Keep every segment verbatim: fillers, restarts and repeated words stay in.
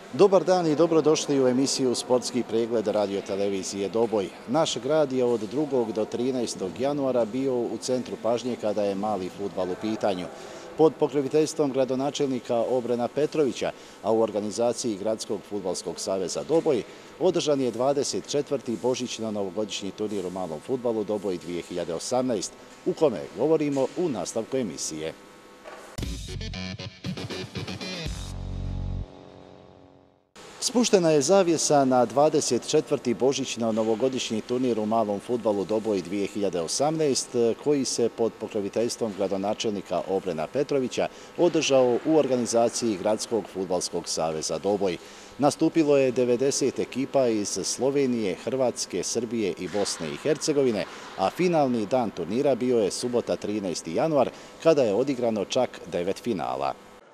Dobar dan i dobrodošli u emisiju Sportski pregled radiotelevizije Doboj. Naš grad je od drugog do trinaestog januara bio u centru pažnje kada je mali fudbal u pitanju. Pod pokroviteljstvom gradonačelnika Obrena Petrovića, a u organizaciji Gradskog fudbalskog saveza Doboj, održan je dvadeset četvrti božićno-novogodišnji turnir u malom fudbalu Doboj dvije hiljade osamnaest, u kome govorimo u nastavku emisije. Spuštena je zavjesa na dvadeset četvrti božićno-novogodišnji turnir u malom fudbalu Doboj dvije hiljade osamnaest, koji se pod pokroviteljstvom gradonačelnika Obrena Petrovića održao u organizaciji Gradskog fudbalskog saveza Doboj. Nastupilo je devedeset ekipa iz Slovenije, Hrvatske, Srbije i Bosne i Hercegovine, a finalni dan turnira bio je subota trinaesti januar, kada je odigrano čak devet finala.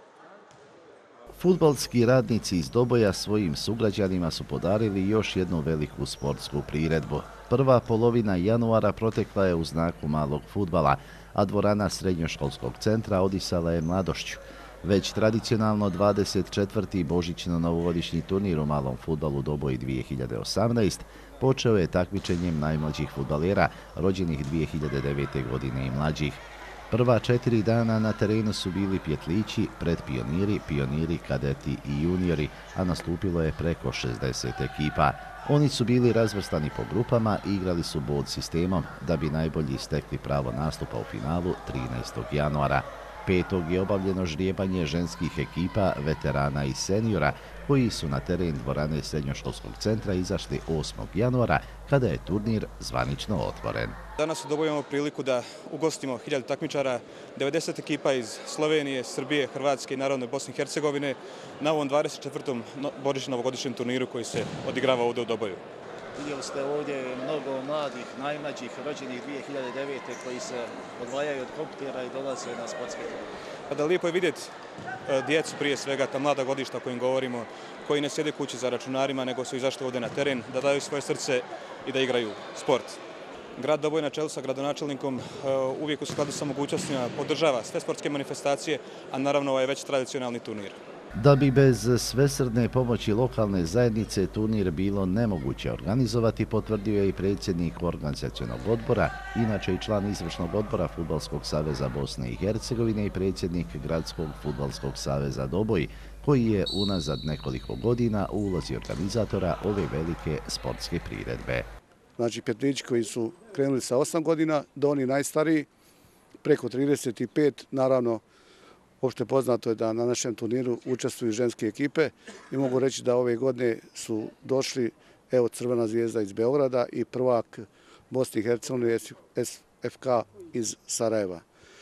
Fudbalski radnici iz Doboja svojim sugrađanima su podarili još jednu veliku sportsku priredbu. Prva polovina januara protekla je u znaku malog fudbala, a dvorana srednjoškolskog centra odisala je mladošću. Već tradicionalno dvadeset četvrti božićno-novogodišnji turnir u malom fudbalu Doboj dvije hiljade osamnaest počeo je takmičenjem najmlađih fudbalera, rođenih dvije hiljade devete. godine i mlađih. Prva četiri dana na terenu su bili pjetlići, predpioniri, pioniri, kadeti i juniori, a nastupilo je preko šezdeset ekipa. Oni su bili razvrstani po grupama i igrali su bod sistemom da bi najbolji stekli pravo nastupa u finalu trinaestog januara. Petog je obavljeno ždrijebanje ženskih ekipa, veterana i seniora, koji su na teren dvorane srednjoškolskog centra izašli osmog januara, kada je turnir zvanično otvoren. Danas u Doboju imamo priliku da ugostimo hiljadu takmičara, devedeset ekipa iz Slovenije, Srbije, Hrvatske i naravno Bosne i Hercegovine na ovom dvadeset četvrtom božićno-novogodišnjem turniru koji se odigrava ovdje u Doboju. Vidjeli ste ovdje mnogo mladih, najmlađih, rođenih dvije hiljade devete. koji se odvajaju od kompjutera i dolaze na sportske turnire. Da, lijepo je vidjeti djecu prije svega, ta mlada godišta o kojim govorimo, koji ne sjede kući za računarima, nego su izašli ovdje na teren, da daju svoje srce i da igraju sport. Grad Doboj na čelu sa gradonačelnikom uvijek u skladu sa mogućnostima podržava sve sportske manifestacije, a naravno ovaj već tradicionalni turnir. Da bi bez svesrdne pomoći lokalne zajednice turnir bilo nemoguće organizovati, potvrdio je i predsjednik organizacionog odbora, inače i član izvršnog odbora Fudbalskog saveza Bosne i Hercegovine i predsjednik Gradskog fudbalskog saveza Doboj, koji je unazad nekoliko godina u ulozi organizatora ove velike sportske priredbe. Znači, pjetlići koji su krenuli sa osam godina do oni najstariji, preko trideset pet, naravno, opšte poznato je da na našem turniru učestvuju ženske ekipe i mogu reći da ove godine su došli, evo, Crvena zvijezda iz Beograda i prvak Bosne i Hercegovine S F K iz Sarajeva.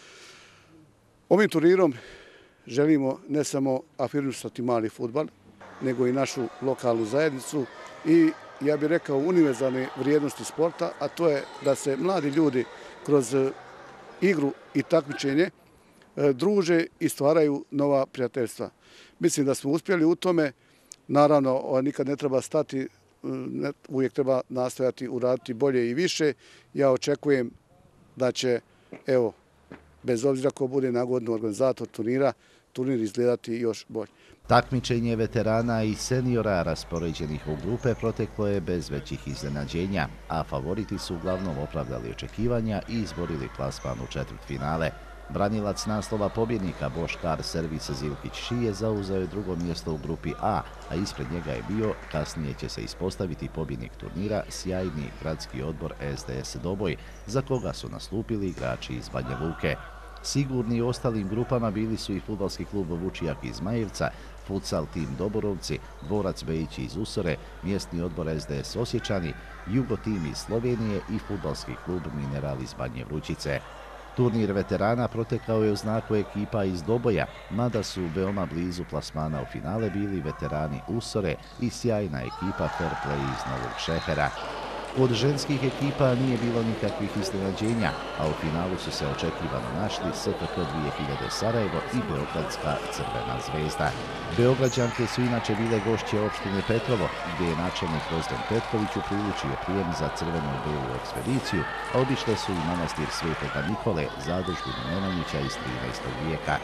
Ovim turnirom želimo ne samo afirmisati mali fudbal, nego i našu lokalnu zajednicu i, ja bih rekao, univerzalne vrijednosti sporta, a to je da se mladi ljudi kroz igru i takmičenje druže i stvaraju nova prijateljstva. Mislim da smo uspjeli u tome. Naravno, nikad ne treba stati, uvijek treba nastojati uraditi bolje i više. Ja očekujem da će, evo, bez obzira ko bude nagodno organizator turnira, turnir izgledati još bolje. Takmičenje veterana i seniora raspoređenih u grupe proteklo je bez većih iznenađenja, a favoriti su uglavnom opravdali očekivanja i izborili plasman u četvrtfinale. Branilac naslova pobjednika Boškar Servis Zilkić Šije zauzeo je drugo mjesto u grupi A, a ispred njega je bio, kasnije će se ispostaviti pobjednik turnira, sjajni gradski odbor S D S Doboj, za koga su nastupili igrači iz Banja Luke. Sigurni u ostalim grupama bili su i fudbalski klub Vučijak iz Zmajevca, futsal tim Doborovci, Dvorac Bejići iz Usore, mjesni odbor S D S Osječani, Jugo tim iz Slovenije i fudbalski klub Mineral iz Banje Vrućice. Turnir veterana protekao je u znaku ekipa iz Doboja, mada su veoma blizu plasmana u finale bili veterani Usore i sjajna ekipa Fair Play iz Novog Šehera. Od ženskih ekipa nije bilo nikakvih iznenađenja, a u finalu su se očekivano našli S F K dvije hiljade Sarajevo i Beogradska Crvena zvezda. Beograđanke su inače bile gošće opštine Petrovo, gdje je načelnik Rozdan Petković upriličio prijem za crvenu i belu ekspediciju, a obišle su i manastir Svetoga Nikole, zadužbinu Nemanjića iz trinaestog vijeka.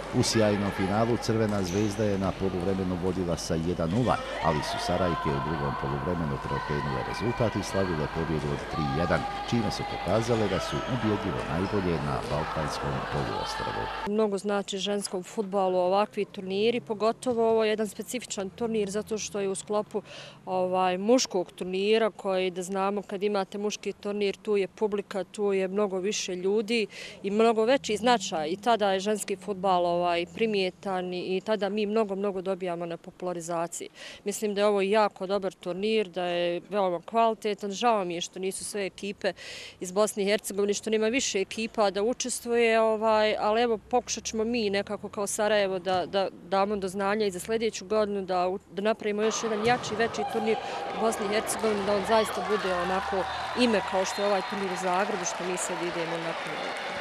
U sjajnom finalu Crvena zvezda je na poluvremenu vodila sa jedan nula, ali su Sarajke u drugom poluvremenu preokrenule rezultat i slavile pobjedu od tri jedan, čime su pokazale da su ubjedljivo najbolje na balkanskom poluostrvu. Mnogo znači ženskom fudbalu ovakvi turniri, pogotovo ovo je jedan specifičan turnir zato što je u sklopu ovaj, muškog turnira koji, da znamo, kad imate muški turnir, tu je publika, tu je mnogo više ljudi i mnogo veći značaj i tada je ženski fudbal ovaj, primjetan i tada mi mnogo, mnogo dobijamo na popularizaciji. Mislim da je ovo jako dobar turnir, da je veoma kvalitetan. Žao mi je što nisu sve ekipe iz Bosne i Hercegovine, što nema više ekipa da učestvuje, ovaj, ali evo pokušat ćemo mi nekako kao Sarajevo da, da damo do znanja i za sljedeću godinu da, da napravimo još jedan jači, veći turnir u Bosni i Hercegovini, da on zaista bude onako ime kao što je ovaj turnir u Zagrebu, što mi sad idemo nakon.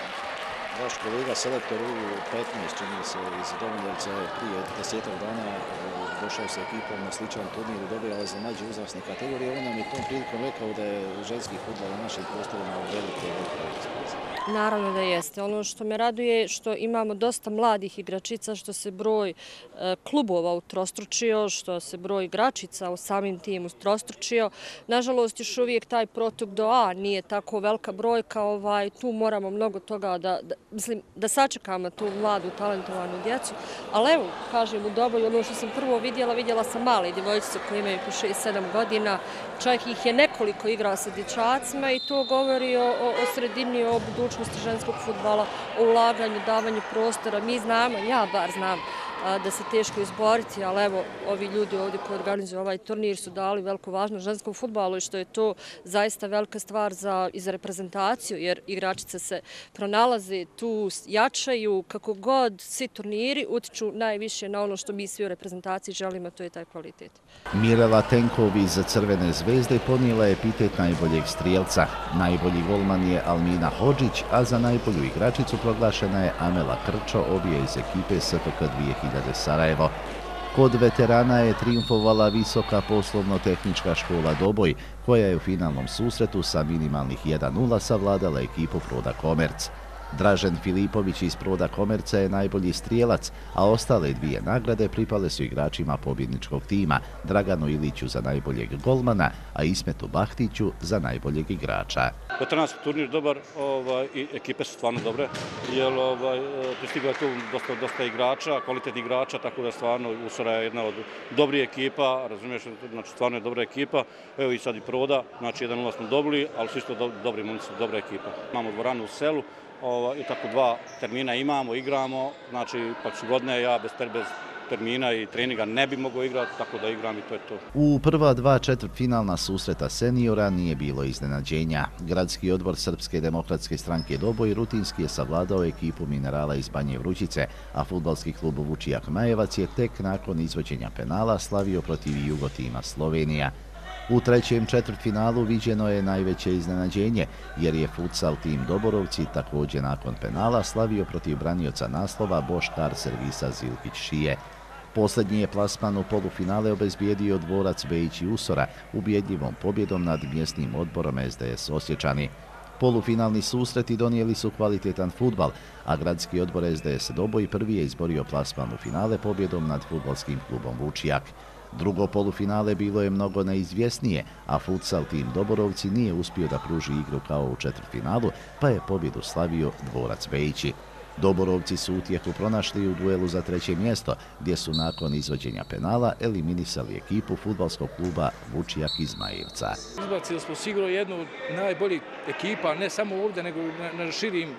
Vaš kolega selektor u petnaest, čini se, iz Domodevca prije desetak dana došao sa ekipom na sličan turnir i dobijala za mlađe uzrasne kategorije. On nam je tom prilikom rekao da je ženski fudbal na našim prostorima velike velike. Naravno da jeste. Ono što me raduje je što imamo dosta mladih igračica, što se broj e, klubova utrostručio, što se broj igračica u samim tim utrostručio. Nažalost, još uvijek taj protok do A nije tako velika brojka. Ovaj, tu moramo mnogo toga da, da, mislim, da sačekamo tu mladu, talentovanu djecu. Ali evo, kažem, u dobu, ono što sam prvo vidjela, vidjela sam male djevojčice koje imaju po šest sedam godina. Čak ih je nekoliko igrao sa dječacima i to govori o, o, o sredini, o budućnosti ženskog fudbala, o ulaganju, davanju prostora. Mi znamo, ja bar znam, da se teško izboriti, ali evo, ovi ljudi ovdje koji organizuju ovaj turnir su dali veliku važnost ženskom fudbalu i što je to zaista velika stvar za, i za reprezentaciju, jer igračice se pronalaze tu, jačaju, kako god svi turniri utiču najviše na ono što mi svi u reprezentaciji želimo, to je taj kvalitet. Mirela Tenkov iz Crvene zvezde ponijela je epitet najboljeg strijelca. Najbolji golman je Almina Hodžić, a za najbolju igračicu proglašena je Amela Krčo, obje iz ekipe S F K dvije hiljade Sarajevo. Kod veterana je triumfovala Visoka poslovno-tehnička škola Doboj, koja je u finalnom susretu sa minimalnih jedan nula savladala ekipu Proda Komerc. Dražen Filipović iz Proda Komerca je najbolji strijelac, a ostale dvije nagrade pripale su igračima pobjedničkog tima, Draganu Iliću za najboljeg golmana, a Ismetu Bahtiću za najboljeg igrača. Veteranski turnir dobar ovaj, i ekipe su stvarno dobre, jer ovaj, pristigla je tu dosta, dosta igrača, kvalitetnih igrača, tako da stvarno Usora je jedna od dobrih ekipa, razumiješ, znači stvarno je dobra ekipa. Evo i sad i Proda, znači jedan nula smo dobili, ali su isto do, dobri momci, dobra ekipa. Imamo dvoranu u selu, i tako dva termina imamo, igramo, znači prošle godine ja bez, bez termina i treninga ne bi mogao igrati, tako da igram i to je to. U prva dva četvrtfinalna susreta seniora nije bilo iznenađenja. Gradski odbor Srpske demokratske stranke Doboj rutinski je savladao ekipu Minerala iz Banje Vrućice, a fudbalski klub Vučijak Majevac je tek nakon izvođenja penala slavio protiv Jugotima Slovenija. U trećem četvrtfinalu viđeno je najveće iznenađenje, jer je futsal tim Doborovci također nakon penala slavio protiv branioca naslova Boškar servisa Zilkić Šije. Posljednji je plasman u polufinale obezbijedio dvorac Bejić i Usora ubjedljivom pobjedom nad mjesnim odborom S D S Osječani. Polufinalni susreti donijeli su kvalitetan fudbal, a gradski odbor S D S Doboj prvi je izborio plasman u finale pobjedom nad fudbalskim klubom Vučijak. Drugo polufinale bilo je mnogo neizvjesnije, a futsal tim Doborovci nije uspio da pruži igru kao u četvrtfinalu, pa je pobjedu slavio dvorac Bejići. Doborovci su utjehu pronašli u duelu za treće mjesto, gdje su nakon izvođenja penala eliminisali ekipu fudbalskog kluba Vučijak iz Majevca. Izbacili smo sigurno jednu od najboljih ekipa, ne samo ovdje, nego na, na širim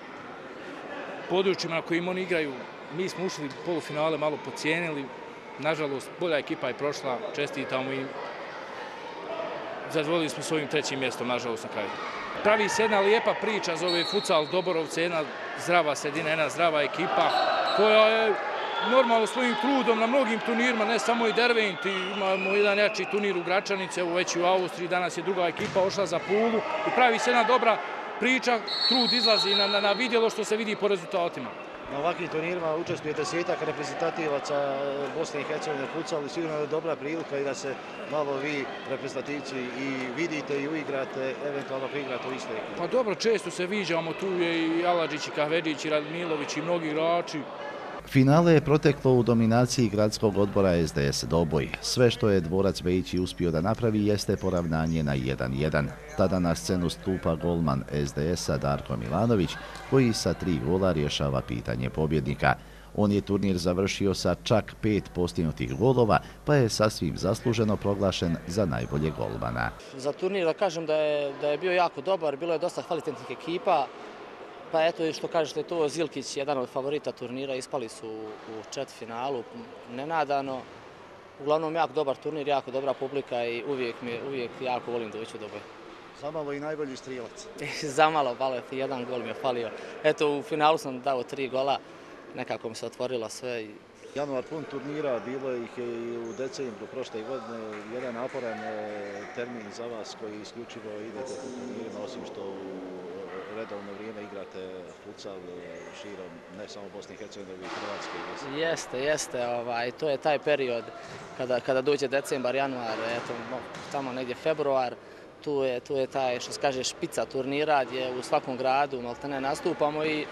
područjima na kojim oni igraju. Mi smo ušli u polufinale, malo pocijenili. Nažalost, bolja ekipa je prošla, čestitamo im. Zadovoljili smo svojim trećim mjestom, nažalost, na kraju. Pravi se jedna lijepa priča, zove futsal Doborovce, jedna zdrava sredina, jedna zdrava ekipa, koja je normalno svojim trudom na mnogim turnirima, ne samo i Dervent, imamo jedan jači turnir u Gračanici, evo već u Austriji, danas je druga ekipa ošla za Pulu i pravi se jedna dobra priča, trud izlazi na, na, na vidjelo što se vidi po rezultatima. Na ovakvim turnirima učestvuje desetak reprezentativaca Bosne i Hercegovine futsalu, sigurno je dobra prilika i da se malo vi reprezentativci i vidite i uigrate, eventualno igrate u iste ekipe. Pa dobro, često se viđamo, tu je i Aladžić i Kahvedžić i Radmilović i mnogi igrači. Finale je proteklo u dominaciji gradskog odbora S D S Doboj. Sve što je dvorac Bejići uspio da napravi jeste poravnanje na jedan jedan. Tada na scenu stupa golman S D S-a Darko Milanović, koji sa tri gola rješava pitanje pobjednika. On je turnir završio sa čak pet postignutih golova, pa je sasvim zasluženo proglašen za najboljeg golmana. Za turnir da kažem da je, da je bio jako dobar, bilo je dosta kvalitetnih ekipa. Pa eto, što kažete, to Zilkić, jedan od favorita turnira, ispali su u četvrtfinalu, nenadano. Uglavnom, jako dobar turnir, jako dobra publika i uvijek, mi, uvijek jako volim doći u Doboj. Zamalo i najbolji strijelac. Zamalo, bale, jedan gol mi je falio. Eto, u finalu sam dao tri gola, nekako mi se otvorilo sve. Januar pun turnira, bilo ih je i u decembru prošle godine. Jedan naporan termin za vas koji isključivo idete po turnirima, osim što u redovno vrijeme igrate futsal širom, ne samo Bosne i Hercegovine, nego i Hrvatske. Jeste, jeste. Ovaj, to je taj period kada, kada dođe decembar, januar, eto, tamo negdje februar. Tu je, tu je taj, što se kaže, špica turnira gdje u svakom gradu maltene nastupamo i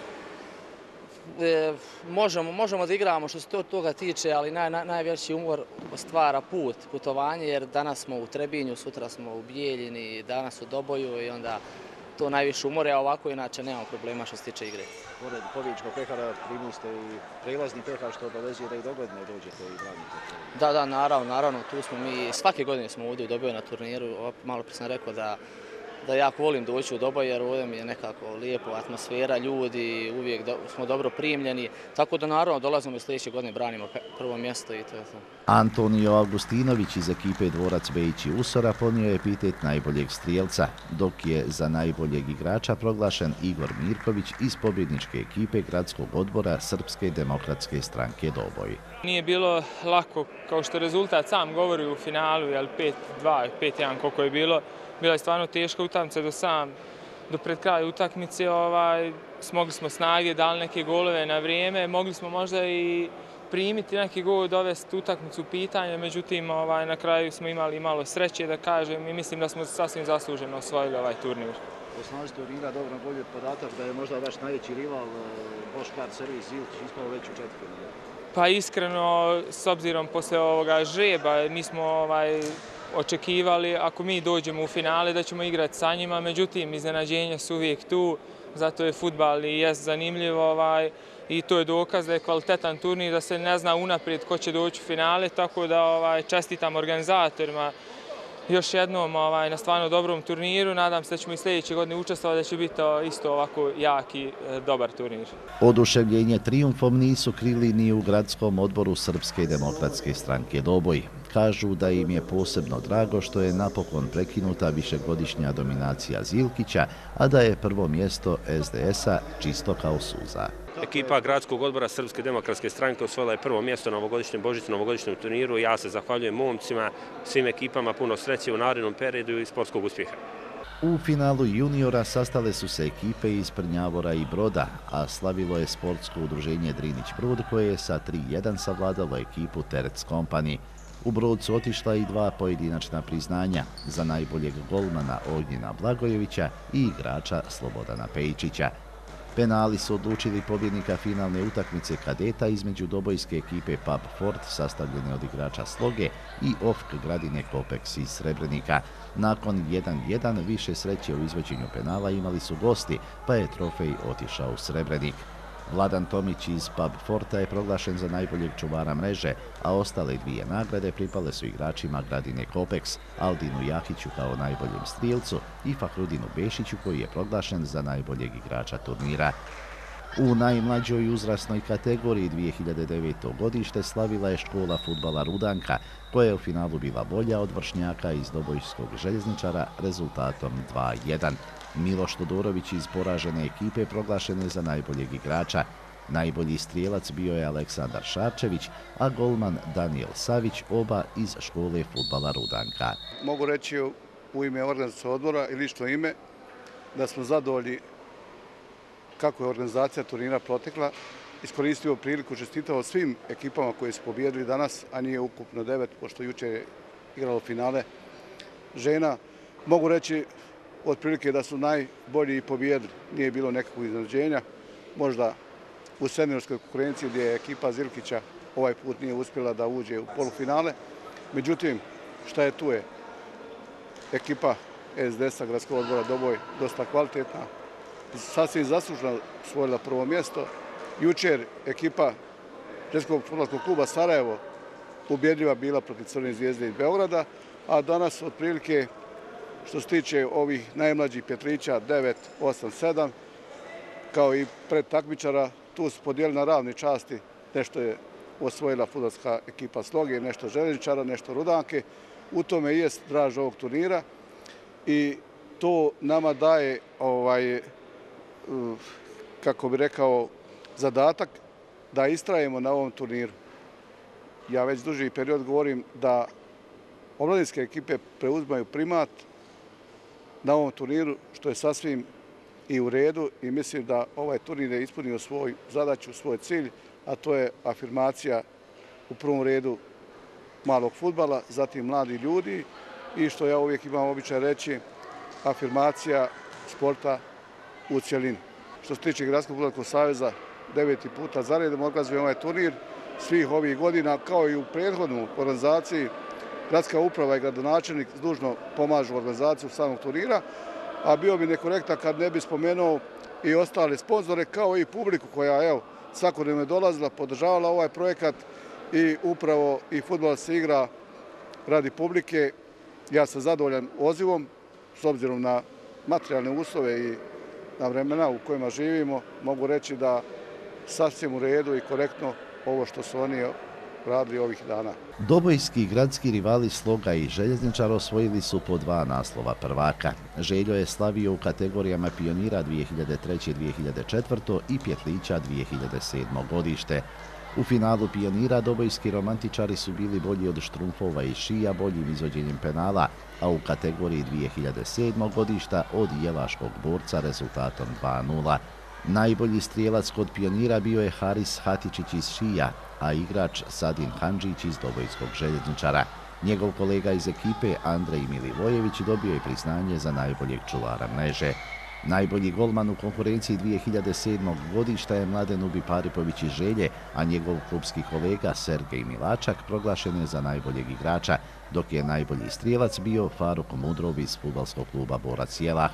e, možemo, možemo da igramo što se to, toga tiče, ali naj, naj, najveći umor stvara put, putovanje, jer danas smo u Trebinju, sutra smo u Bijeljini, danas u Doboju i onda to najviše umore, a ovako inače nemamo problema što se tiče igre. Pored pobjedničkog pehara primili ste i prelazni pehar što obavezuje da i dogodine dođete i branite. Da, da, naravno, naravno, tu smo mi, svake godine smo ovdje u Doboju na turniru, malo prije sam rekao da da jako volim doći u Doboj jer ovdje mi je nekako lijepo atmosfera, ljudi, uvijek do, smo dobro primljeni, tako da naravno dolazimo i sljedeće godine branimo prvo mjesto i to je to. Antonio Augustinović iz ekipe Dvorac Bejići Usora ponio je epitet najboljeg strijelca, dok je za najboljeg igrača proglašen Igor Mirković iz pobjedničke ekipe gradskog odbora Srpske demokratske stranke Doboj. Nije bilo lako, kao što rezultat sam govori u finalu, jel pet dva, pet jedan koliko je bilo. Bila je stvarno teška utakmica do sam, do pred kraja utakmice, ovaj, smogli smo snage, dali neke golove na vrijeme, mogli smo možda i primiti neki gol, dovesti utakmicu u pitanje, međutim ovaj, na kraju smo imali malo sreće da kažem i mislim da smo sasvim zasluženo osvojili ovaj turnir. Osnović turnira dobro bolji podatak da je možda vaš najveći rival Boškar Servis Zilč ispao već u četvrtfinalu. Pa iskreno, s obzirom posle ovoga žreba, mi smo ovaj, očekivali ako mi dođemo u finale da ćemo igrati sa njima, međutim iznenađenja su uvijek tu, zato je fudbal i jest zanimljiv ovaj, i to je dokaz da je kvalitetan turnir, da se ne zna unaprijed ko će doći u finale, tako da ovaj, čestitam organizatorima još jednom ovaj, na stvarno dobrom turniru. Nadam se da ćemo i sljedeće godine učestvovati, da će biti isto ovako jak i dobar turnir. Oduševljenje trijumfom nisu krili ni u gradskom odboru Srpske demokratske stranke Doboj. Kažu da im je posebno drago što je napokon prekinuta višegodišnja dominacija Zilkića, a da je prvo mjesto S D S-a čisto kao suza. Ekipa gradskog odbora Srpske demokratske stranke osvojila je prvo mjesto na ovogodišnjem božićnom novogodišnjem turniru. Ja se zahvaljujem momcima, svim ekipama, puno sreće u narednom periodu i sportskog uspjeha. U finalu juniora sastale su se ekipe iz Prnjavora i Broda, a slavilo je sportsko udruženje Drinić Brod koje je sa tri jedan savladalo ekipu Terec Company. U Brod su otišla i dva pojedinačna priznanja za najboljeg golmana Ognjena Blagojevića i igrača Slobodana Pejčića. Penali su odlučili pobjednika finalne utakmice kadeta između dobojske ekipe Pub Fort sastavljene od igrača Sloge i O F K Gradine Kopex iz Srebrenika. Nakon jedan jedan više sreće u izvođenju penala imali su gosti, pa je trofej otišao u Srebrenik. Vladan Tomić iz Pub Forta je proglašen za najboljeg čuvara mreže, a ostale dvije nagrade pripale su igračima Gradine Kopex, Aldinu Jahiću kao najboljem strijelcu i Fahrudinu Bešiću koji je proglašen za najboljeg igrača turnira. U najmlađoj uzrasnoj kategoriji dvije hiljade deveto. godište slavila je škola fudbala Rudanka, koja je u finalu bila bolja od vršnjaka iz Dobojskog željezničara rezultatom dva jedan. Miloš Todorović iz poražene ekipe proglašen je za najboljeg igrača. Najbolji strijelac bio je Aleksandar Šarčević, a golman Daniel Savić, oba iz škole fudbala Rudanka. Mogu reći u ime organizacijskog odbora i lično ime da smo zadovoljni kako je organizacija turnira protekla. Iskoristio priliku, čestitao svim ekipama koje su pobjedili danas, a nije ukupno devet, pošto juče je igralo finale žena. Mogu reći otprilike da su najbolji i pobjedili. Nije bilo nekakvog iznenađenja. Možda u seniorskoj konkurenciji gdje je ekipa Zilkića ovaj put nije uspjela da uđe u polufinale. Međutim, šta je tu je? Ekipa S D S-a Gradskog odbora Doboj dosta kvalitetna, sasvim zaslužno osvojila prvo mjesto. Jučer ekipa Ženskog fudbalskog kluba Sarajevo ubjedljiva bila protiv Crvene zvijezde iz Beograda, a danas otprilike što se tiče ovih najmlađih Petlića devet, osam, sedam, kao i pred takmičara, tu su podijelili na ravni časti, nešto je osvojila fudbalska ekipa Sloge, nešto Željezničara, nešto Rudanke. U tome i jest draž ovog turnira i to nama daje, ovaj, kako bi rekao, zadatak da istrajemo na ovom turniru. Ja već duži period govorim da omladinske ekipe preuzmaju primat na ovom turniru, što je sasvim i u redu i mislim da ovaj turnir je ispunio svoju zadaću, svoj cilj, a to je afirmacija u prvom redu malog fudbala, zatim mladi ljudi i što ja uvijek imam običaj reći, afirmacija sporta u cjelini. Što se tiče Gradskog fudbalskog saveza, deveti puta za redom organizujemo ovaj turnir svih ovih godina, kao i u prethodnoj organizaciji. Gradska uprava i gradonačelnik dužno pomažu organizaciju samog turnira, a bio bi nekorektan kad ne bi spomenuo i ostale sponzore, kao i publiku koja evo, svakodnevno je dolazila, podržavala ovaj projekat i upravo i fudbal se igra radi publike. Ja sam zadovoljan odzivom, s obzirom na materijalne uslove i na vremena u kojima živimo, mogu reći da sasvim u redu i korektno ovo što su oni radili ovih dana. Dobojski gradski rivali Sloga i Željezničar osvojili su po dva naslova prvaka. Željo je slavio u kategorijama Pionira dvije hiljade treće dvije hiljade četvrte i Pjetlića dvije hiljade sedme godište. U finalu Pionira dobojski romantičari su bili bolji od Štrumfova i Šija boljim izvođenjem penala, a u kategoriji dvije hiljade sedme godišta od Jelaškog borca rezultatom dva nula. Najbolji strijelac kod Pionira bio je Haris Hatičić iz Šija, a igrač Sadin Handžić iz Dobojskog Željezničara. Njegov kolega iz ekipe Andrej Milivojević dobio je priznanje za najboljeg čuvara mreže. Najbolji golman u konkurenciji dvije hiljade sedme godišta je Mladen Ubiparipović iz Želje, a njegov klubski kolega Sergej Milačak proglašen je za najboljeg igrača, dok je najbolji strijelac bio Faruk Mudrov iz fudbalskog kluba Borac Jelah.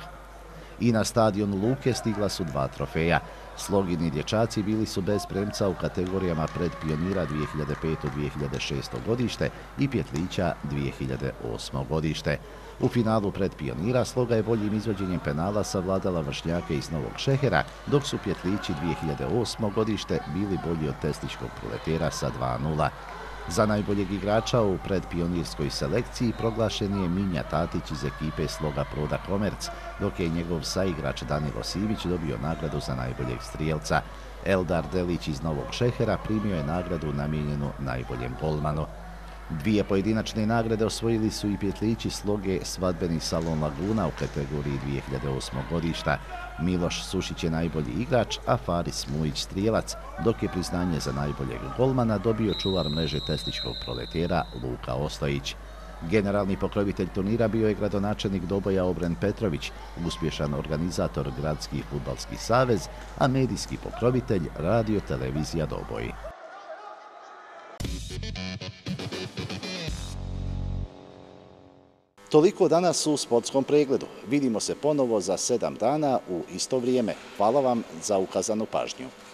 I na stadion Luke stigla su dva trofeja. Slogini dječaci bili su bez premca u kategorijama pred Pionira dvije hiljade pete dvije hiljade šeste godište i Pjetlića dvije hiljade osme godište. U finalu pred Pionira Sloga je boljim izvođenjem penala savladala vršnjake iz Novog Šehera, dok su Pjetlići dvije hiljade osme godište bili bolji od Testiškog Proletera sa dva nula. Za najboljeg igrača u predpionirskoj selekciji proglašen je Minja Tatić iz ekipe Sloga Proda Komerc, dok je njegov saigrač Danilo Sivić dobio nagradu za najboljeg strijelca. Eldar Delić iz Novog Šehera primio je nagradu namijenjenu najboljem golmanu. Dvije pojedinačne nagrade osvojili su i Pjetlići Sloge Svadbeni salon Laguna u kategoriji dvije hiljade osme godišta. Miloš Sušić je najbolji igrač, a Faris Mujić strijelac, dok je priznanje za najboljeg golmana dobio čuvar mreže Testiškog Proletera Luka Ostojić. Generalni pokrovitelj turnira bio je gradonačelnik Doboja Obren Petrović, uspješan organizator Gradski fudbalski savez, a medijski pokrovitelj Radio televizija Doboj. Toliko danas u sportskom pregledu. Vidimo se ponovo za sedam dana u isto vrijeme. Hvala vam za ukazanu pažnju.